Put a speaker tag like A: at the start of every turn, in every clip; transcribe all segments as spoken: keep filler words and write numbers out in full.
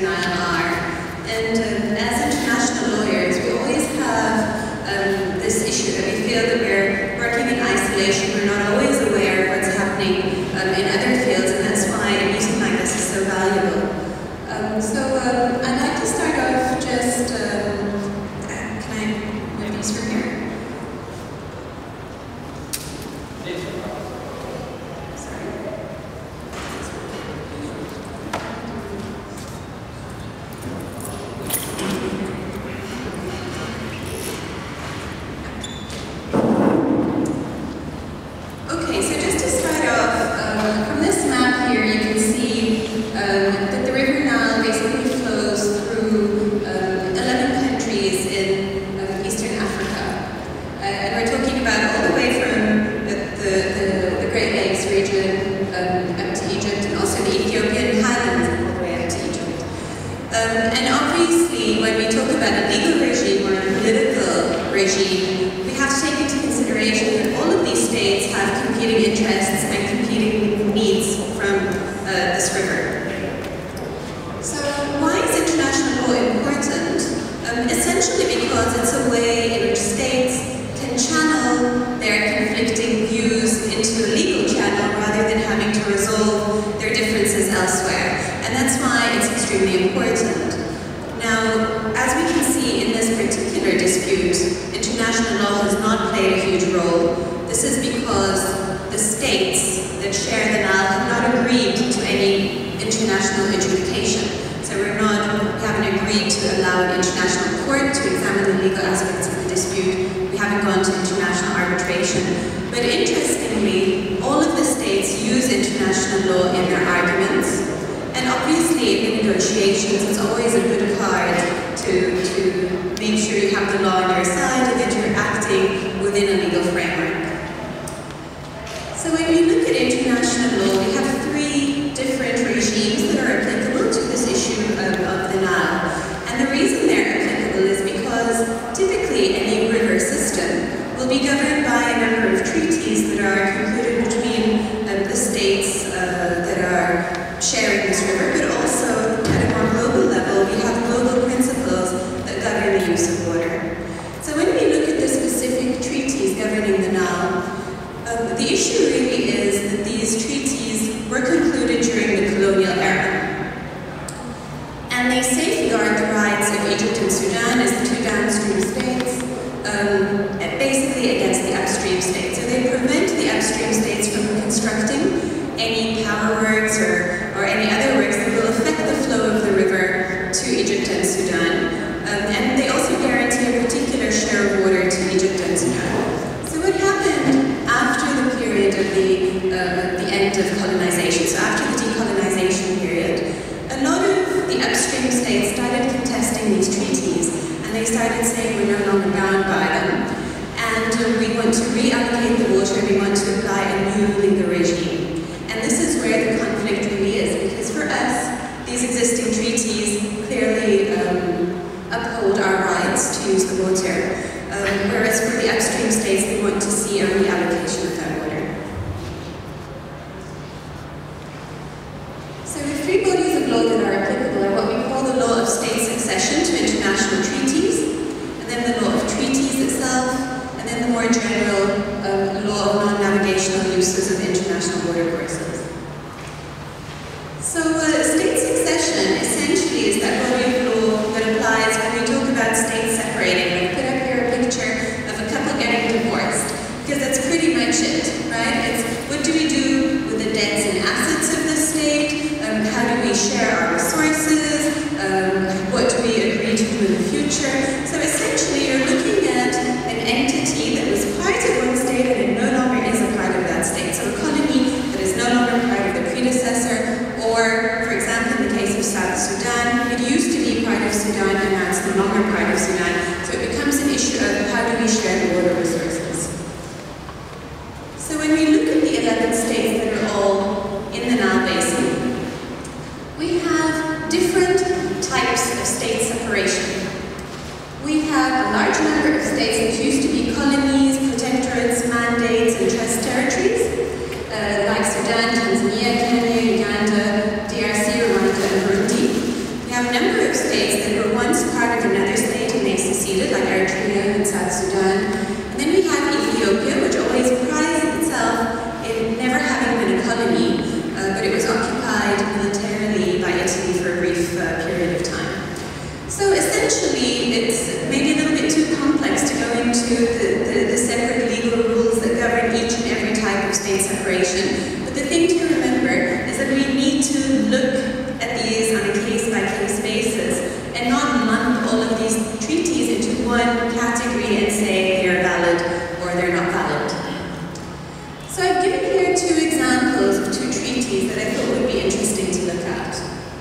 A: the Nile are. And um, as international lawyers, we always have um, this issue that we feel that we're working in isolation. We're not always aware of what's happening um, in other fields, and that's why a meeting like this is so valuable. Um, so um, I'd like to start off just, um, can I move these from here?
B: Sudan, Tanzania, Kenya, Uganda, D R C, Rwanda, and Burundi. We have
A: part of another state and they seceded, like Eritrea and South Sudan. And then we have Ethiopia, which always prides itself in never having been a colony, uh, but it was occupied militarily by Italy for a brief uh, period of time. So essentially, it's maybe a little bit too complex to go into the, the, the separate legal rules that govern each and every type of state separation. But the thing to remember is that we need to look at these on a case-by-case basis and not lump all of these treaties into one category and say they're valid or they're not valid. So I've given here two examples of two treaties that I thought would be interesting to look at.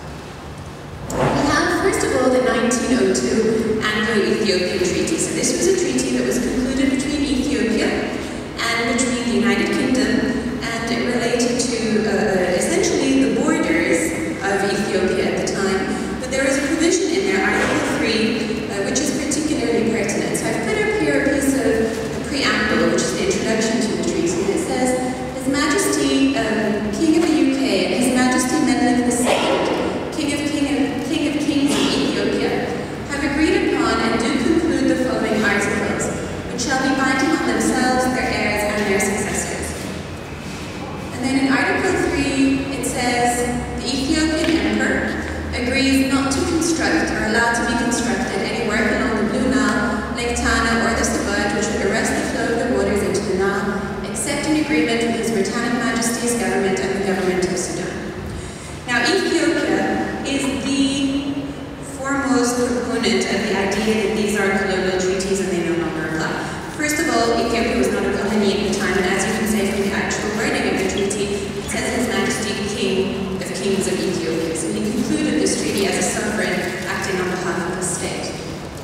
A: We have, first of all, the nineteen oh two Anglo-Ethiopian Treaty. So this was a treaty that was concluded between Ethiopia and between the United Kingdom, and it related to uh, essentially the borders of Ethiopia at the time. But there was a provision in there, Article three, uh, which is particularly pertinent. So I've put up here a piece of the preamble, which is the introduction to the treaty. And it says, His Majesty, um, King of the U K, and His Majesty Menelik the Second, King of, King, of, King of Kings of Ethiopia, have agreed upon and do conclude the following articles, which shall be binding on themselves, their heirs, and their successors. And then in Article three, it says, the Ethiopian Emperor agrees not to construct or allow to be constructed any work along the Blue Nile, Lake Tana, or the Sabot, which would arrest the flow of the waters into the Nile, except in agreement with His Britannic Majesty's government and the government of Sudan. Now, Ethiopia is the foremost proponent of the idea that these are colonial treaties and they no longer apply. First of all, Ethiopia was not a colony at the time, and as you can say from the actual wording of the treaty, it says His Majesty King of Kings of Ethiopia. So he concluded this treaty as a sovereign acting on behalf of the state.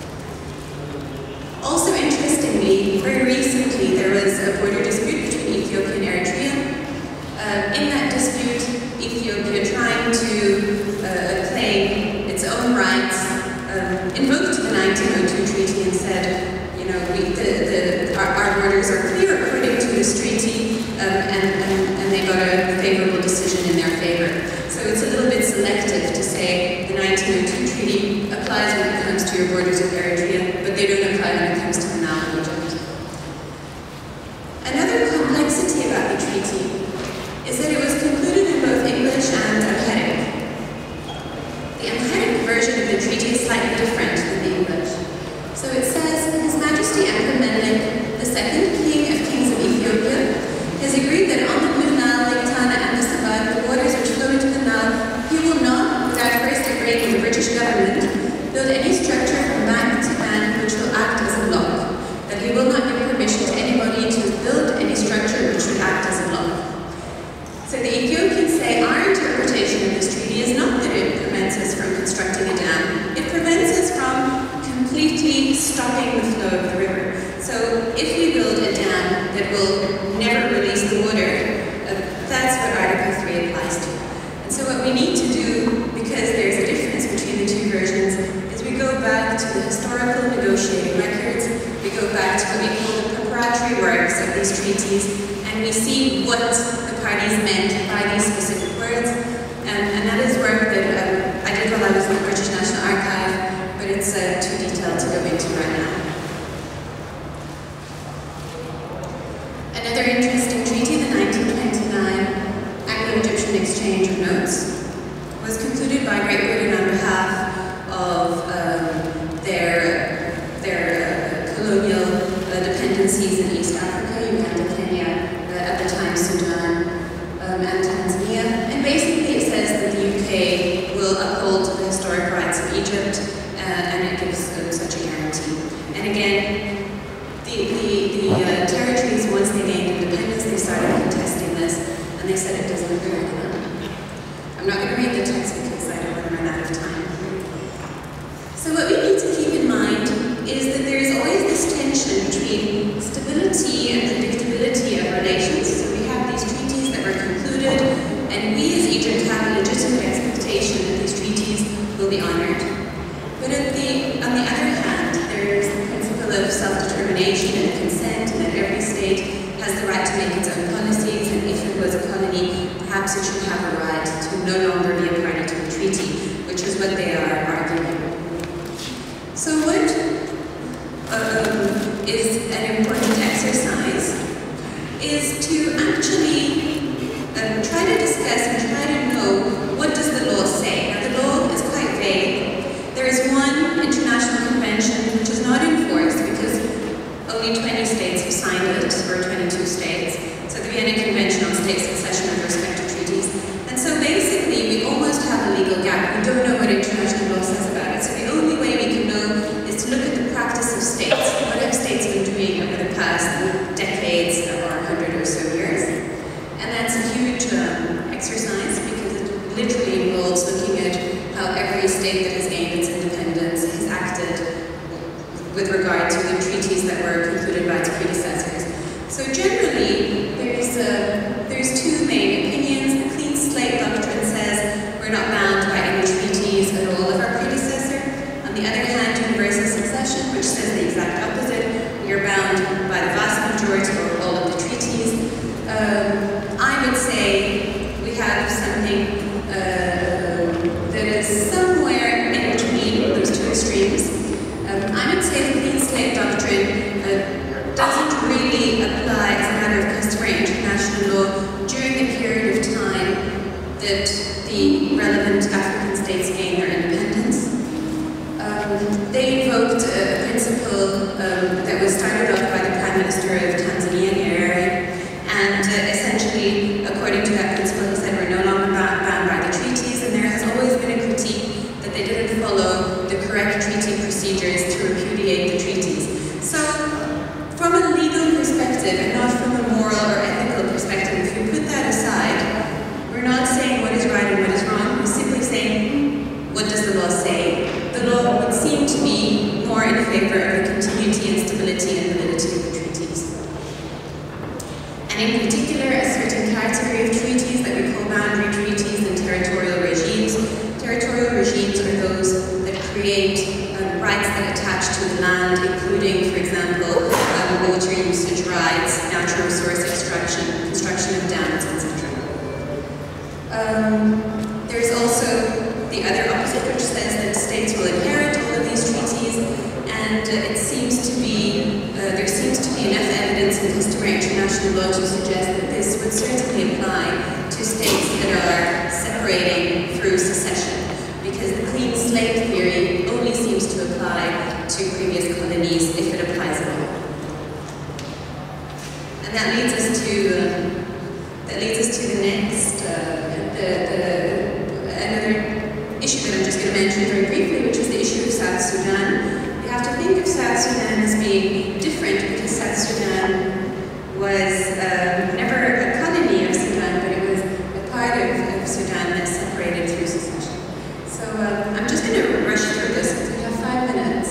A: Also interestingly, very recently there was a border dispute between Ethiopia and Eritrea. Uh, in that dispute, Ethiopia trying to uh, claim its own rights, um, invoked the nineteen oh two treaty and said, you know, we, the, the, our, our borders are clear according to this treaty, um, and, and, and they got a favorable decision in their favor. So it's a little bit selective to say the nineteen oh two treaty applies when it comes to your borders with Eritrea, but they don't apply when it comes to the Nile and Egypt. Another complexity about the treaty is that it was concluded in both English and Amharic. The Amharic version of the treaty is slightly different than the English. So it says, His Majesty Emperor Menelik the Second, King of Kings of Ethiopia, has agreed that on the Blue Nile, Lake Tana, and the Sabot, the waters which flow into the Nile, he will not, without first agreeing with the British government, build any structure from bank to bank which will act as a block, that he will not give permission to anybody to build any structure which would act as a block. So the Ethiopians say our interpretation of this treaty is not that it prevents us from constructing a dam, it prevents us from completely stopping the flow of the river. So if we build a dam that will never release the water, uh, that's what Article three applies to. And so what we need to do, because there's a difference between the two versions, is we go back to the historical negotiating records, we go back to what we call the preparatory works of these treaties, and we see what the parties meant by these specific words. And, and that is work that um, I did while I was in the British National Archive, but it's uh, too detailed to go into right now. Another interesting treaty, the nineteen twenty-nine Anglo-Egyptian Exchange of Notes, was concluded by Great Britain on behalf of um, their, their uh, colonial uh, dependencies in East Africa, Uganda, Kenya, uh, at the time Sudan, um, and Tanzania. And basically it says that the U K will uphold the historic rights of Egypt, uh, and it gives them such a guarantee. And again, the, the, the uh, territories, once they gained independence, they started contesting this, and they said it doesn't agree with them. I'm not going to read the text because I don't want to run out of time. So what we need to keep in mind is that there is always this tension between stability and predictability of relations. So we have these treaties that were concluded, and we as Egypt have a legitimate expectation that these treaties will be honored. But at the, on the other hand, there is the principle of self-determination and consent, and that every state has the right to make its own policies, and if it was a colony, perhaps it should have a right to no longer be a party to the treaty, which is what they are arguing. we don't know what international law says about it. So the only way we can know is to look at the practice of states. What have states been doing over the past decades or a hundred or so years? And that's a huge um, exercise because it literally involves looking at how every state that has gained its independence has acted with regard to the treaties that were concluded by its predecessors. So generally, there's, uh, there's two main opinions. The clean slate doctrine says we're not bound by any treaties at all of our predecessor. On the other hand, universal succession, which says the exact opposite, we are bound by the vast majority or all of the treaties. Um, I would say we have something uh, that is somewhere in between those two extremes. Um, I would say the clean slate doctrine uh, doesn't really apply as a matter of customary international law during the period of time that the relevant African states gained their independence. Um, they invoked a principle um, that was started off by the Prime Minister of Tanzania, Nyerere, and uh, essentially, according to that principle, he said we're no longer bound, bound by the treaties, and there has always been a critique that they didn't follow the correct treaty procedures to repudiate the treaties. So, from a legal perspective, and not from a moral or ethical perspective, if you put that aside, we're not saying what is right and what is wrong, we're simply saying, what does the law say? The law would seem to be more in favor of the continuity and stability and validity of the treaties. And in particular, a certain category of treaties that we call boundary treaties and territorial regimes. Territorial regimes are those that create um, rights that attach to the land, including, for example, um, water usage rights, natural resource extraction, construction of dams, et cetera. Um, there's also the other opposite, which says that states will inherit all of these treaties, and uh, it seems to be, uh, there seems to be enough evidence in customary international law to suggest that this would certainly apply to states that are separating through secession, because the clean slate theory only seems to apply to previous colonies if it applies at all. And that leads us to um, that leads us to the next uh, the, the another issue that I'm just going to mention very briefly, which is the issue of South Sudan. You have to think of South Sudan as being different because South Sudan was uh, never a colony of Sudan, but it was a part of, of Sudan that separated through secession. So uh, I'm just going to rush through this because we have five minutes.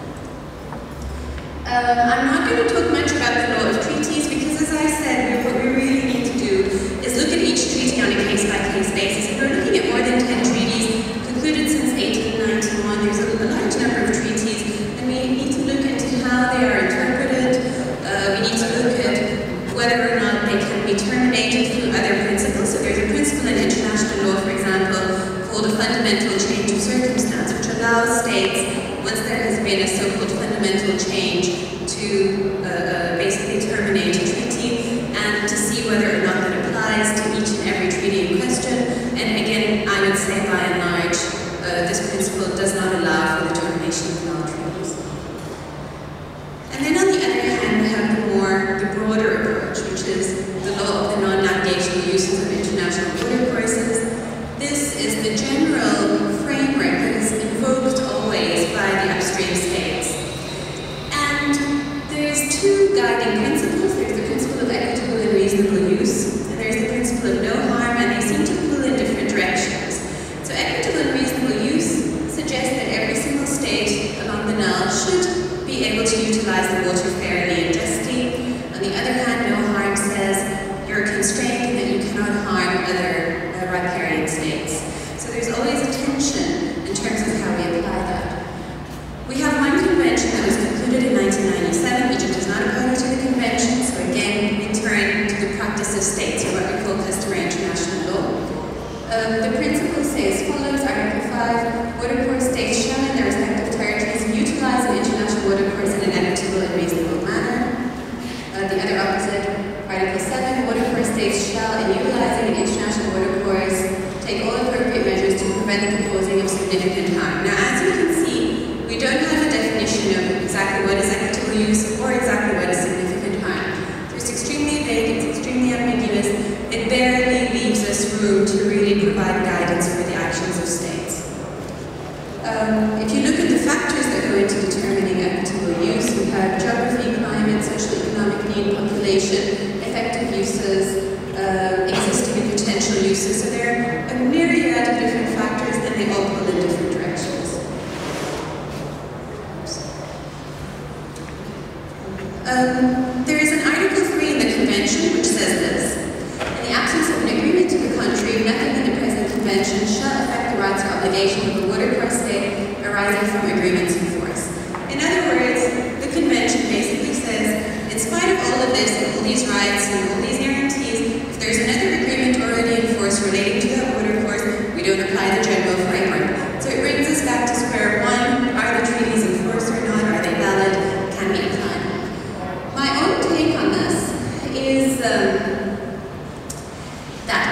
A: Um, I'm not going to talk much about the law of treaties because, as I said, what we really need to do is look at each treaty on a case-by-case basis. And we're looking at more than ten treaties concluded since eighteen ninety-one. There's a, a large number of treaties, and we need to look into how they are interpreted. Uh, we need to look at whether or not they can be terminated through other principles. So there's a principle in international law, for example, called a fundamental change of circumstance, which allows states, once there has been a so-called fundamental change, to uh, uh, basically terminate a treaty and to see whether or not that applies to each and every treaty in question. And again, I would say by and large, uh, this principle does not allow for the termination of null treaties. And then on the other hand, we have the more, the broader approach, which is the law of the non-navigational uses of international water courses. This is the general framework that is invoked always by the upstream states. And there's two guiding principles. There's the principle of equitable and reasonable use, and there's the principle of no harm, and they seem to pull in different directions. So equitable and reasonable use suggests that every single state along the Nile should be able to utilize the water fairly and justly. On the other hand, no harm says you're constrained and that you cannot harm other uh, riparian states. So there's always a tension in terms of how we apply that. We have one convention that was concluded in nineteen ninety-seven. Egypt is not a party to the convention, so again, we turn to the practice of states, or what we call customary international law. Um, the principles say as follows: Article five, watercourse states shall in their respective territories utilize an international watercourse in an equitable and reasonable manner. Uh, the other opposite, Article seven, watercourse states shall, in utilizing an international watercourse, take all appropriate measures to prevent the causing of significant harm. Now, as you can see, we don't have a definition of exactly what is equitable use or exactly what is significant harm. So it's extremely vague, it's extremely ambiguous, it barely leaves us room to really provide guidance for the actions of states. Um, there is an Article three in the Convention which says this: in the absence of an agreement to the contrary, nothing in the present Convention shall affect the rights or obligations of the watercourse state arising from agreements in force. In other words, the Convention basically says, in spite of all of this, all these rights and all these guarantees, if there's another agreement already in force relating to that watercourse, we don't apply the general framework. So it brings us back to square one. Are the treaties in force or not? Are they valid? Can we apply them? My own take on this is um, that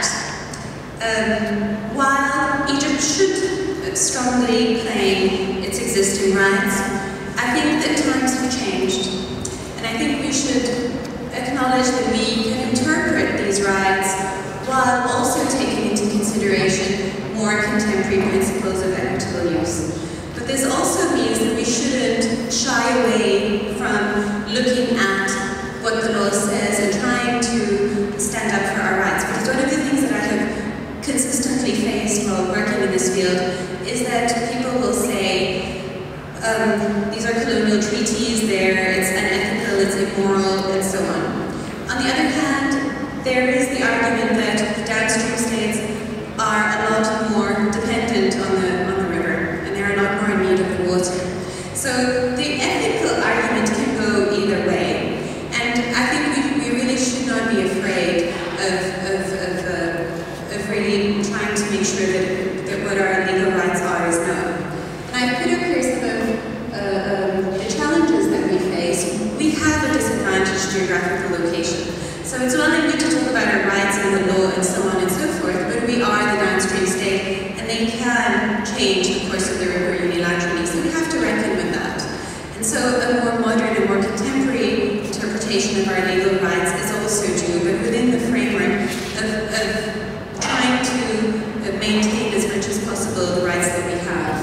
A: um, while Egypt should strongly claim its existing rights, I think that times have changed. And I think we should acknowledge that we can interpret these rights while also taking into consideration more contemporary principles of equitable use. But this also means that we shouldn't shy away from looking at what the law says and trying to stand up for our rights. Because one of the things that I have consistently faced while working in this field is that people will say, um, these are colonial treaties, they're, it's unethical, it's immoral, and so on. On the other hand, there is the argument that downstream states are a lot more dependent on the, on the river, and they're a lot more in need of the water. So the ethical argument can go either way, and I think we, we really should not be afraid of, of, of, uh, of really trying to make sure that, that what our legal rights are is known. And I've put up here some of uh, um, the challenges that we face. We have a disadvantaged geographical location. So it's well and good to talk about our rights and the law and so on and so forth, but we are the downstream state, and they can change the course of the river unilaterally, so we have to reckon with that. And so a more modern and more contemporary interpretation of our legal rights is also due, but within the framework of, of trying to maintain as much as possible the rights that we have.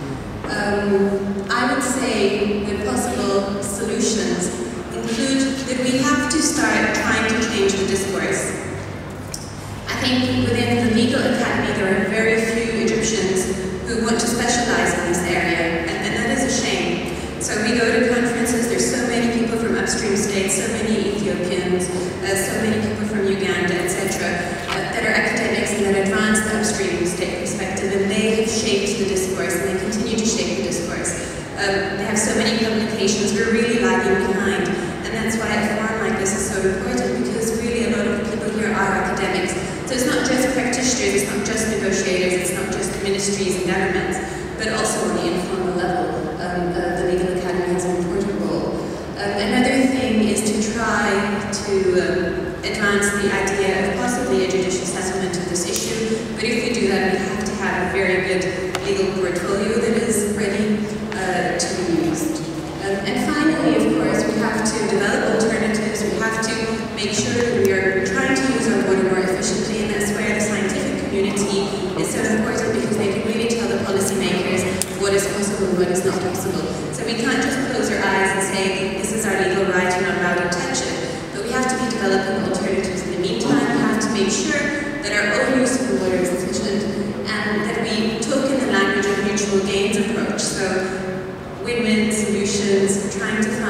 A: Um, I would say the possible solutions include that we have to start trying to change the discourse. I think within the legal academy there are very few Egyptians who want to specialize in this area, and, and that is a shame. So we go to conferences, there's so many people from upstream states, so many Ethiopians, uh, so many people from Uganda, et cetera, uh, that are academics and that advance the upstream state perspective, and they have shaped the discourse, and they continue to shape the discourse. Um, they have so many publications, we're really lagging behind. And that's why a forum like this is so important, because really a lot of the people here are academics. So it's not just practitioners, it's not just negotiators, it's not just ministries and governments, but also on the informal level. Um, uh, the Legal Academy has an important role. Um, another thing is to try to um, advance the idea of possibly a judicial settlement of this issue, but if we do that, we have to have a very good legal portfolio that is ready uh, to be used. Um, and finally, of course, we have to develop alternatives. We have to make sure that we are trying to use our water more efficiently, and that's where the scientific community is so important, because they can really tell the policymakers what is possible and what is not possible. So we can't just close our eyes and say, this is our legal right, you're not allowed to touch it. But we have to be developing alternatives in the meantime. We have to make sure that our own use of the water is efficient, and that we talk in the language of mutual gains approach. So win-win solutions, trying to find